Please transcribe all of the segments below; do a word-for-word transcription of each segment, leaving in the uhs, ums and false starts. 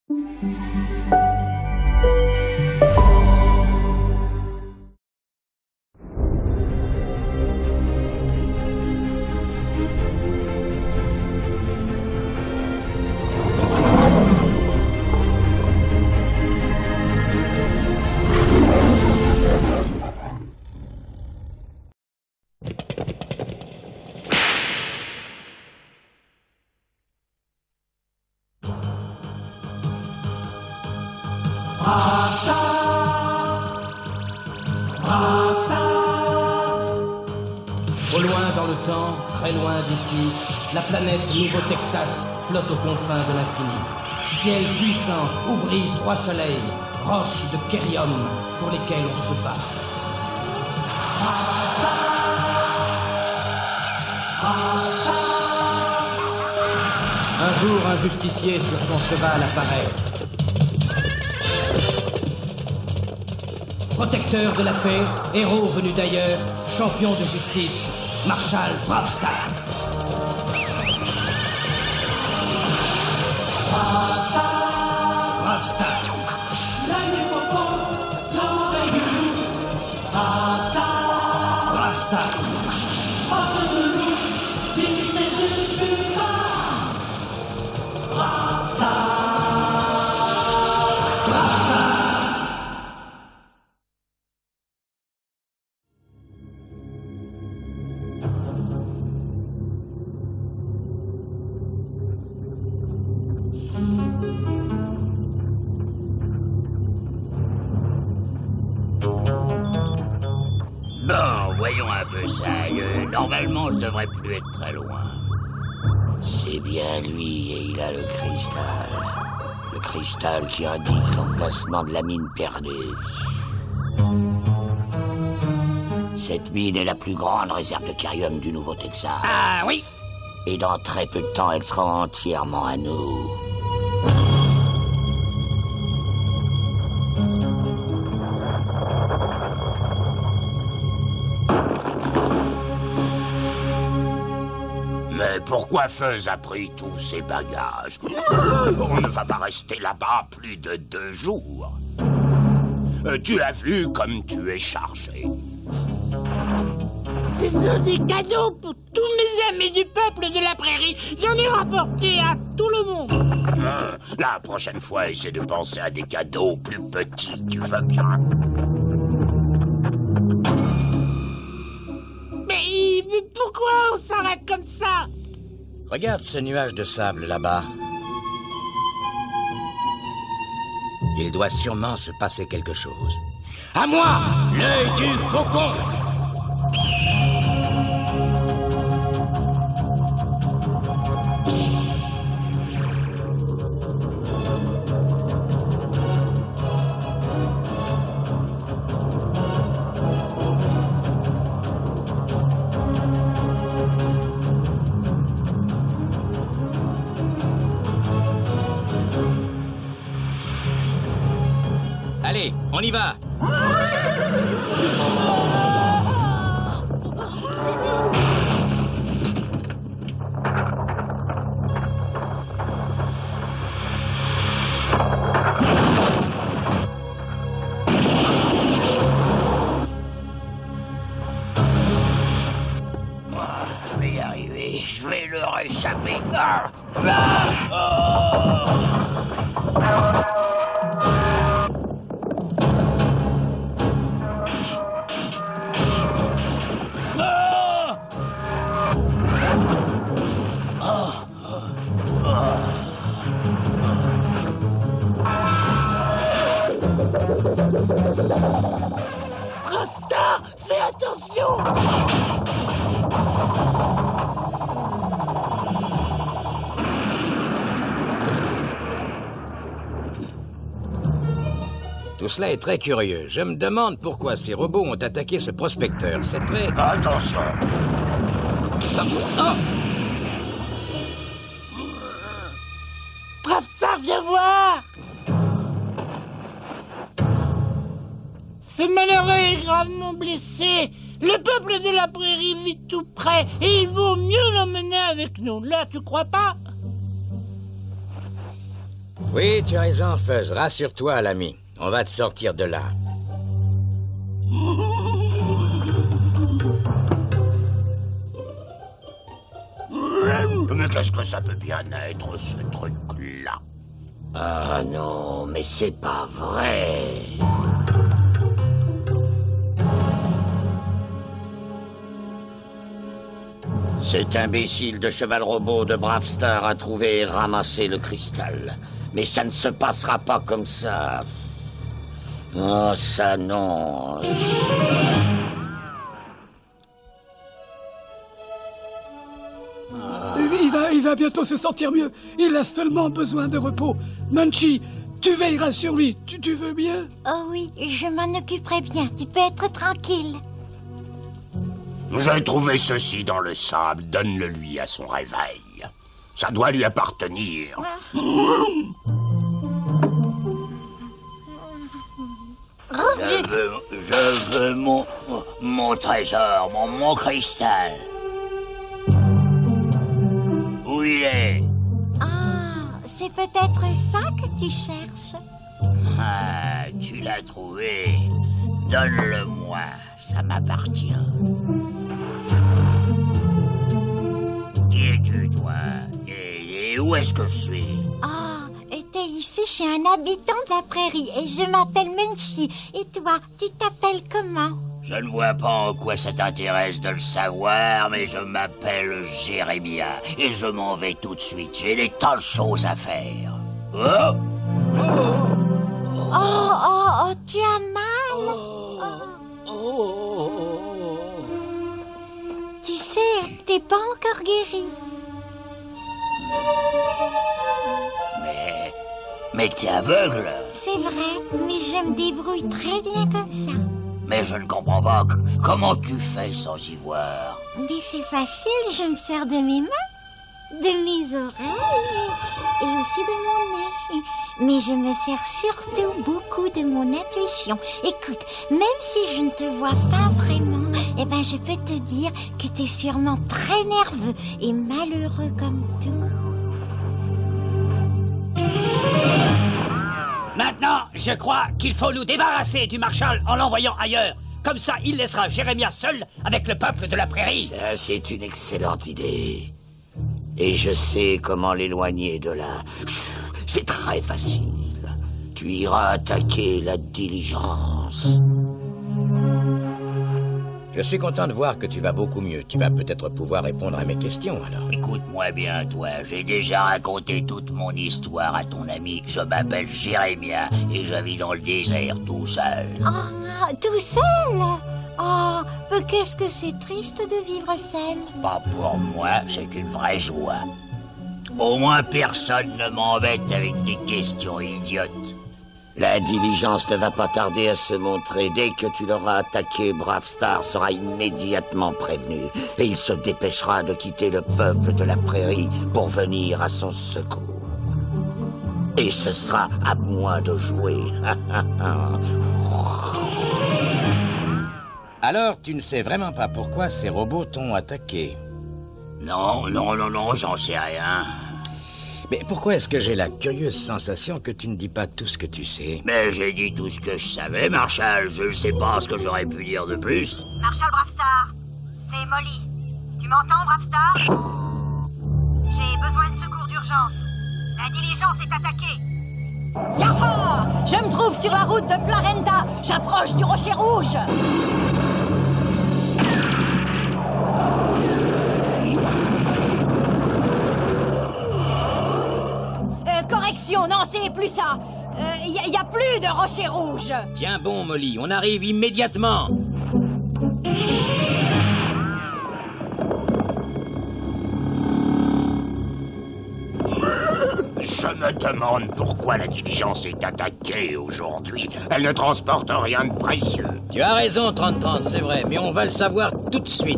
Au loin dans le temps, très loin d'ici, la planète Nouveau-Texas flotte aux confins de l'infini. Ciel puissant où brillent trois soleils, roches de Kérium pour lesquelles on se bat. Un jour, un justicier sur son cheval apparaît. Protecteur de la paix, héros venu d'ailleurs, champion de justice, Marshal Bravstar. Bravstar. Bravstar. L'œil du faucon, l'oreille du loup. Bravstar. Bravstar. Force de lousse, dignité du pumat. Bravstar. Bon, voyons un peu ça. Euh, normalement, je devrais plus être très loin. C'est bien lui et il a le cristal. Le cristal qui indique l'emplacement de la mine perdue. Cette mine est la plus grande réserve de Kérium du Nouveau-Texas. Ah oui. Et dans très peu de temps, elle sera entièrement à nous. Mais pourquoi Fuzz a pris tous ses bagages? On ne va pas rester là-bas plus de deux jours. Euh, tu as vu comme tu es chargé. Ce sont des cadeaux pour tous mes amis du peuple de la prairie. J'en ai rapporté à tout le monde. Hum, la prochaine fois, essaie de penser à des cadeaux plus petits, tu vas bien. Mais, mais pourquoi on s'arrête comme ça? Regarde ce nuage de sable là-bas. Il doit sûrement se passer quelque chose. À moi, l'œil du faucon! Allez, on y va. Je vais y arriver, je vais leur échapper. Ah, ah, oh. Bravstar, fais attention! Tout cela est très curieux. Je me demande pourquoi ces robots ont attaqué ce prospecteur. C'est très... Attention! Oh, oh. Bravstar, viens voir! Ce malheureux est gravement blessé. Le peuple de la prairie vit tout près et il vaut mieux l'emmener avec nous. Là, tu crois pas? Oui, tu as raison, Fuzz. Rassure-toi, l'ami. On va te sortir de là. Mais qu'est-ce que ça peut bien être, ce truc-là? Ah non, mais c'est pas vrai. Cet imbécile de cheval robot de Bravestar a trouvé et ramassé le cristal. Mais ça ne se passera pas comme ça. Oh, ça non. Il va, il va bientôt se sentir mieux. Il a seulement besoin de repos. Munchie, tu veilleras sur lui. Tu, tu veux bien? Oh oui, je m'en occuperai bien. Tu peux être tranquille. J'ai trouvé ceci dans le sable. Donne-le lui à son réveil. Ça doit lui appartenir. Je veux, je veux mon, mon trésor, mon, mon cristal. Où il est? Ah, c'est peut-être ça que tu cherches. Ah, tu l'as trouvé. Donne-le-moi, ça m'appartient. Qui es-tu, toi? Et, et où est-ce que je suis? Ah, t'es ici chez un habitant de la prairie et je m'appelle Munchie. Et toi, tu t'appelles comment? Je ne vois pas en quoi ça t'intéresse de le savoir, mais je m'appelle Jérémia et je m'en vais tout de suite. J'ai des tas de choses à faire. Oh! Oh, oh, oh, tu as mal. Oh. Tu sais, t'es pas encore guéri. Mais... mais t'es aveugle. C'est vrai, mais je me débrouille très bien comme ça. Mais je ne comprends pas. Comment tu fais sans y voir? Mais c'est facile, je me sers de mes mains, de mes oreilles et, et aussi de mon nez. Mais je me sers surtout beaucoup de mon intuition. Écoute, même si je ne te vois pas vraiment, eh ben je peux te dire que t'es sûrement très nerveux et malheureux comme tout. Maintenant, je crois qu'il faut nous débarrasser du Marshal en l'envoyant ailleurs. Comme ça, il laissera Jérémia seul avec le peuple de la prairie. Ça, c'est une excellente idée. Et je sais comment l'éloigner de là. C'est très facile. Tu iras attaquer la diligence. Je suis content de voir que tu vas beaucoup mieux. Tu vas peut-être pouvoir répondre à mes questions, alors. Écoute-moi bien, toi. J'ai déjà raconté toute mon histoire à ton ami. Je m'appelle Jérémia et je vis dans le désert tout seul. Oh, tout seul? Oh, qu'est-ce que c'est triste de vivre seul. Pas pour moi, c'est une vraie joie. Au moins personne ne m'embête avec des questions idiotes. La diligence ne va pas tarder à se montrer. Dès que tu l'auras attaqué, Bravestar sera immédiatement prévenu. Et il se dépêchera de quitter le peuple de la prairie pour venir à son secours. Et ce sera à moi de jouer. Alors, tu ne sais vraiment pas pourquoi ces robots t'ont attaqué? Non, non, non, non, j'en sais rien. Mais pourquoi est-ce que j'ai la curieuse sensation que tu ne dis pas tout ce que tu sais? Mais j'ai dit tout ce que je savais, Marshal. Je ne sais pas ce que j'aurais pu dire de plus. Marshal Bravestar, c'est Molly. Tu m'entends, Bravestar? J'ai besoin de secours d'urgence. La diligence est attaquée. Yaha! Je me trouve sur la route de Plarenda. J'approche du Rocher Rouge. Correction, non, c'est plus ça. Il euh, n'y a, a plus de Rocher Rouge. Tiens bon, Molly, on arrive immédiatement. Je me demande pourquoi la diligence est attaquée aujourd'hui. Elle ne transporte rien de précieux. Tu as raison, trente trente, c'est vrai, mais on va le savoir tout de suite.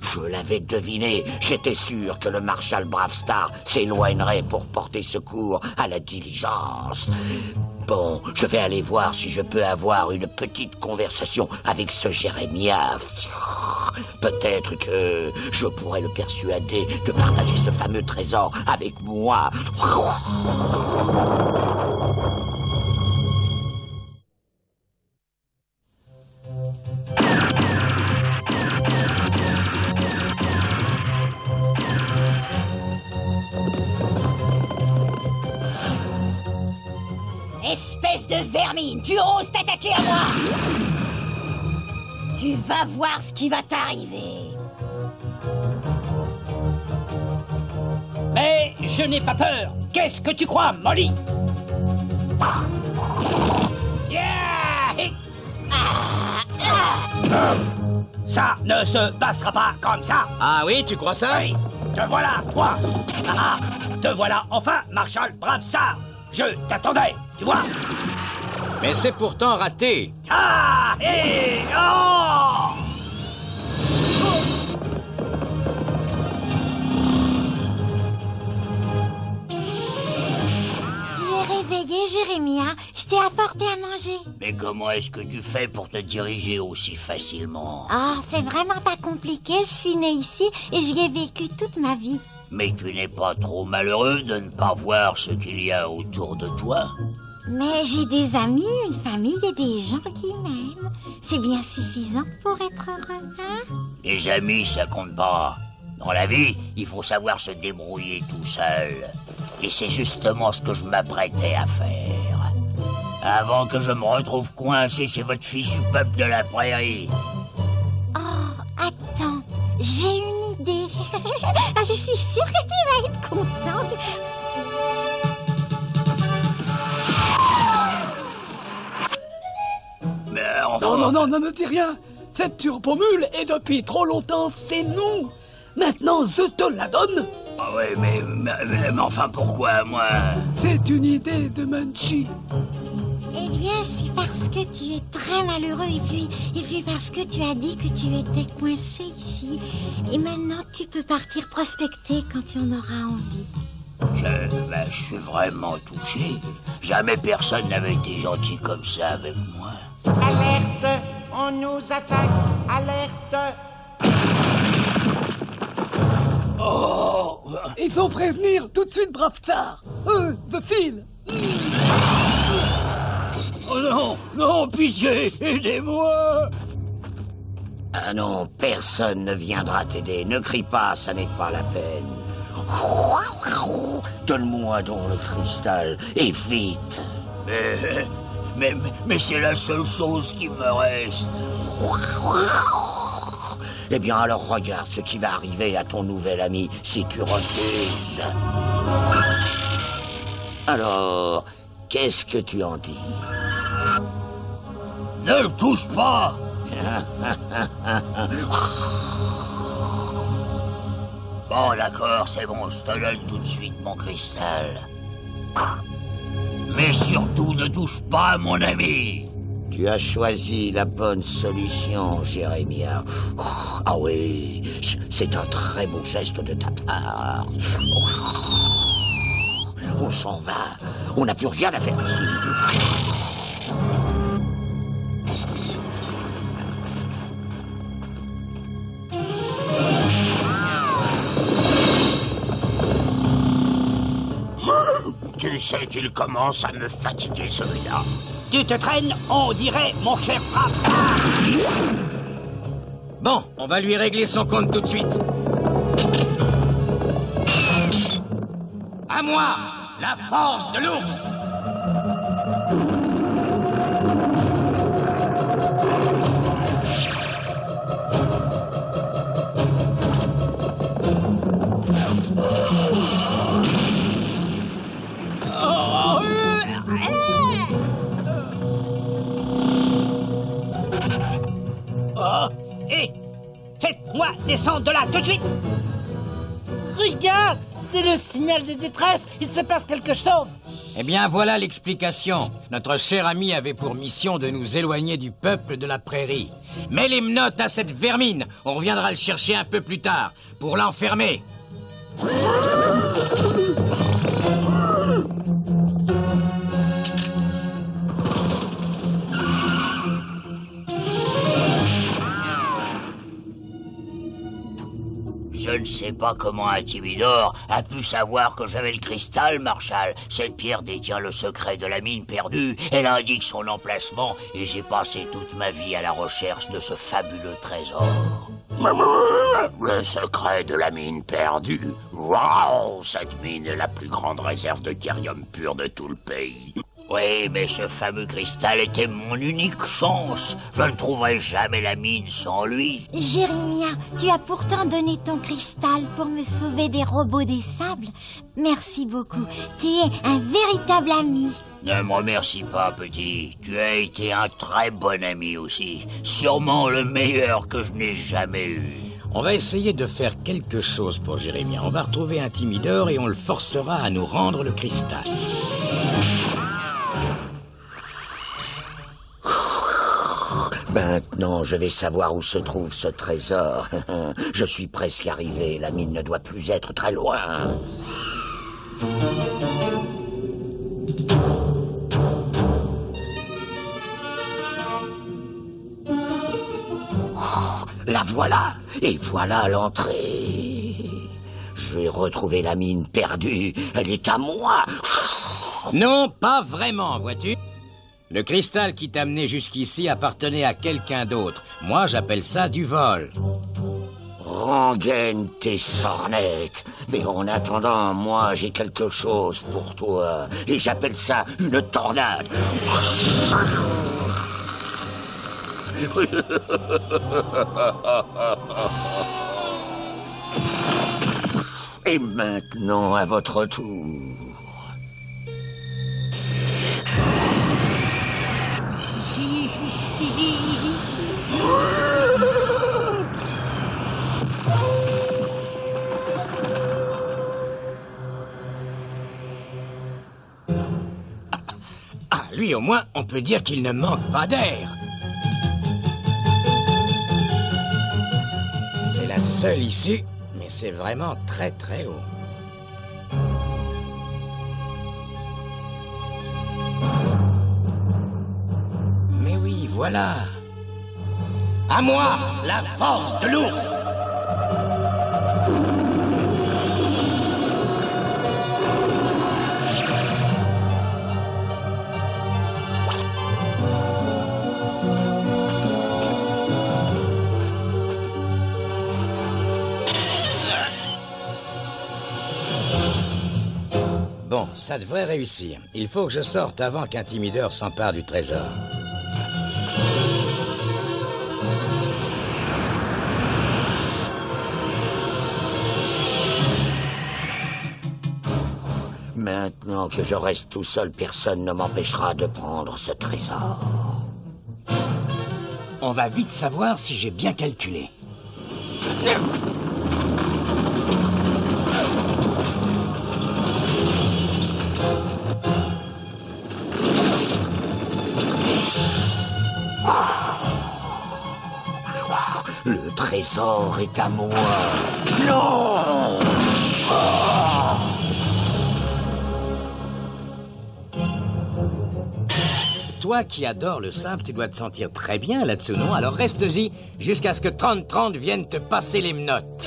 Je l'avais deviné. J'étais sûr que le maréchal Bravestar s'éloignerait pour porter secours à la diligence. Bon, je vais aller voir si je peux avoir une petite conversation avec ce Jérémia. Peut-être que je pourrais le persuader de partager ce fameux trésor avec moi. Espèce de vermine, tu oses t'attaquer à moi? Tu vas voir ce qui va t'arriver. Mais je n'ai pas peur. Qu'est-ce que tu crois, Molly? Yeah! Ah, ah. Ça ne se passera pas comme ça. Ah oui, tu crois ça? Oui, te voilà, toi. Ah, te voilà enfin, Marshal Bravestar. Je t'attendais, tu vois. Mais c'est pourtant raté. Ah, et oh! Tu es réveillé, Jérémia. Je t'ai apporté à manger. Mais comment est-ce que tu fais pour te diriger aussi facilement? Ah, oh, c'est vraiment pas compliqué. Je suis née ici et j'y ai vécu toute ma vie. Mais tu n'es pas trop malheureux de ne pas voir ce qu'il y a autour de toi? Mais j'ai des amis, une famille et des gens qui m'aiment. C'est bien suffisant pour être heureux, hein? Les amis, ça compte pas. Dans la vie, il faut savoir se débrouiller tout seul. Et c'est justement ce que je m'apprêtais à faire. Avant que je me retrouve coincé chez votre fils du peuple de la prairie. Oh, attends, j'ai une idée. Ah, je suis sûre que tu vas être content. Mais enfin... Non, non, non, non, ne dis rien. Cette turbomule est depuis trop longtemps, c'est nous. Maintenant, je te la donne. Ah ouais, mais, mais, mais enfin, pourquoi, moi? C'est une idée de Munchie. Eh bien, c'est parce que tu es très malheureux et puis, et puis parce que tu as dit que tu étais coincé ici. Et maintenant, tu peux partir prospecter quand tu en auras envie. Je, ben, je suis vraiment touché. Jamais personne n'avait été gentil comme ça avec moi. Alerte! On nous attaque! Alerte! Oh, il faut prévenir tout de suite Bravestar. Euh, de fil. Oh non, non, pitié, aidez-moi. Ah non, personne ne viendra t'aider. Ne crie pas, ça n'est pas la peine. Donne-moi donc le cristal, et vite. Mais, mais, mais c'est la seule chose qui me reste. Eh bien, alors regarde ce qui va arriver à ton nouvel ami si tu refuses. Alors, qu'est-ce que tu en dis? Ne le touche pas! Bon, d'accord, c'est bon, je te donne tout de suite mon cristal. Mais surtout, ne touche pas à mon ami! Tu as choisi la bonne solution, Jérémia. Ah oui, c'est un très beau geste de ta part. On s'en va. On n'a plus rien à faire ici. Tu sais qu'il commence à me fatiguer, celui-là. Tu te traînes, on dirait, mon cher Bravestar. Bon, on va lui régler son compte tout de suite. À moi, la force de l'ours. Oh, hé, faites-moi descendre de là tout de suite. Regarde, C'est le signal de détresse. Il se passe quelque chose. Eh bien, voilà l'explication. Notre cher ami avait pour mission de nous éloigner du peuple de la prairie. Mets les menottes à cette vermine. On reviendra le chercher un peu plus tard, pour l'enfermer. Je ne sais pas comment Intimidor a pu savoir que j'avais le cristal, Marshal. Cette pierre détient le secret de la mine perdue. Elle indique son emplacement et j'ai passé toute ma vie à la recherche de ce fabuleux trésor. Le secret de la mine perdue. Wow, cette mine est la plus grande réserve de kyrium pur de tout le pays. Oui, mais ce fameux cristal était mon unique chance. Je ne trouverai jamais la mine sans lui. Jérémia, tu as pourtant donné ton cristal pour me sauver des robots des sables. Merci beaucoup. Tu es un véritable ami. Ne me remercie pas, petit. Tu as été un très bon ami aussi. Sûrement le meilleur que je n'ai jamais eu. On va essayer de faire quelque chose pour Jérémia. On va retrouver Intimidor et on le forcera à nous rendre le cristal. Maintenant, je vais savoir où se trouve ce trésor. Je suis presque arrivé. La mine ne doit plus être très loin. Oh, la voilà. Et voilà l'entrée. J'ai retrouvé la mine perdue. Elle est à moi. Non, pas vraiment, vois-tu. Le cristal qui t'a amené jusqu'ici appartenait à quelqu'un d'autre. Moi, j'appelle ça du vol. Rengaine tes sornettes. Mais en attendant, moi, j'ai quelque chose pour toi. Et j'appelle ça une tornade. Et maintenant, à votre tour. Ah, lui au moins, on peut dire qu'il ne manque pas d'air. C'est la seule issue, mais c'est vraiment très très haut. Mais oui, voilà. À moi, la force de l'ours. Bon, ça devrait réussir. Il faut que je sorte avant qu'Intimidor s'empare du trésor. Maintenant que je reste tout seul, personne ne m'empêchera de prendre ce trésor. On va vite savoir si j'ai bien calculé. Le trésor est à moi. Non! Oh! Toi qui adores le sable, tu dois te sentir très bien là-dessous, non? Alors reste-y jusqu'à ce que trente trente vienne te passer les menottes.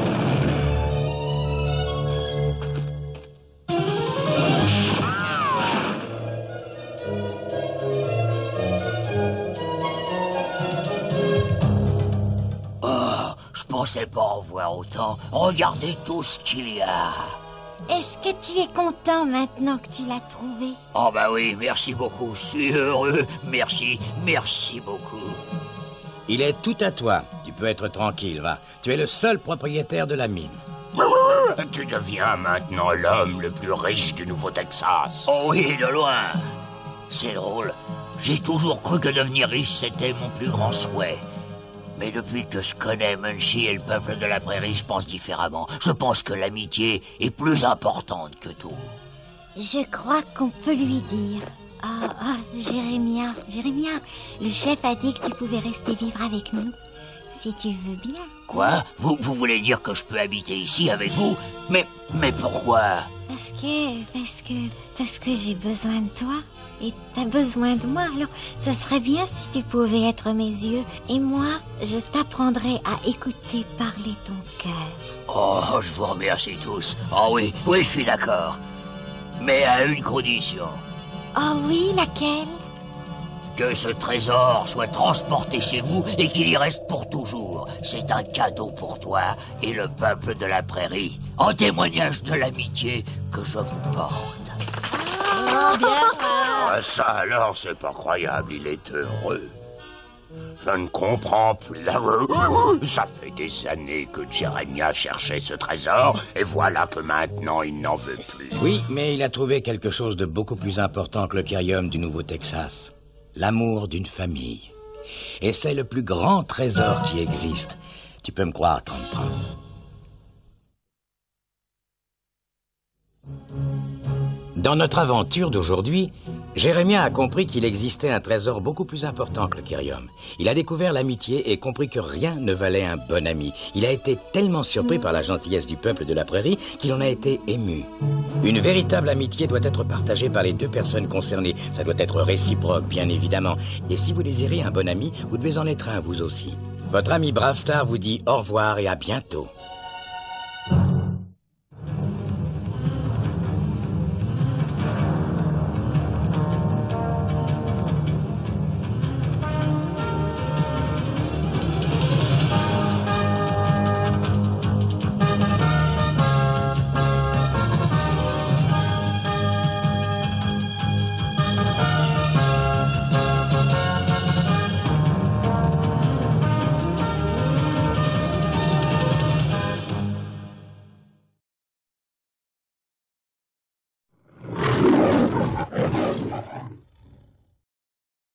Je pensais pas en voir autant. Regardez tout ce qu'il y a. Est-ce que tu es content maintenant que tu l'as trouvé? Oh bah oui, merci beaucoup. Je suis heureux. Merci, merci beaucoup. Il est tout à toi. Tu peux être tranquille, va. Tu es le seul propriétaire de la mine. Tu deviens maintenant l'homme le plus riche du Nouveau-Texas. Oh oui, de loin. C'est drôle. J'ai toujours cru que devenir riche, c'était mon plus grand souhait. Mais depuis que je connais Munchie et le peuple de la prairie, je pense différemment. Je pense que l'amitié est plus importante que tout. Je crois qu'on peut lui dire. Ah, oh, oh, Jérémia, Jérémia, le chef a dit que tu pouvais rester vivre avec nous, si tu veux bien. Quoi? Vous, vous voulez dire que je peux habiter ici avec vous? Mais, mais pourquoi? Parce que, parce que, parce que j'ai besoin de toi. Et t'as besoin de moi, alors ça serait bien si tu pouvais être mes yeux. Et moi, je t'apprendrai à écouter parler ton cœur. Oh, je vous remercie tous. Oh oui, oui, je suis d'accord. Mais à une condition. Oh oui, laquelle? Que ce trésor soit transporté chez vous et qu'il y reste pour toujours. C'est un cadeau pour toi et le peuple de la prairie, en témoignage de l'amitié que je vous porte. Oh, bien. Ah, ça alors, c'est pas croyable, il est heureux. Je ne comprends plus. Ça fait des années que Jérémia cherchait ce trésor, et voilà que maintenant il n'en veut plus. Oui, mais il a trouvé quelque chose de beaucoup plus important que le Kyrium du Nouveau-Texas. L'amour d'une famille. Et c'est le plus grand trésor qui existe. Tu peux me croire, Tantran. Dans notre aventure d'aujourd'hui, Jérémia a compris qu'il existait un trésor beaucoup plus important que le Kyrium. Il a découvert l'amitié et compris que rien ne valait un bon ami. Il a été tellement surpris par la gentillesse du peuple de la prairie qu'il en a été ému. Une véritable amitié doit être partagée par les deux personnes concernées. Ça doit être réciproque, bien évidemment. Et si vous désirez un bon ami, vous devez en être un vous aussi. Votre ami Bravestar vous dit au revoir et à bientôt.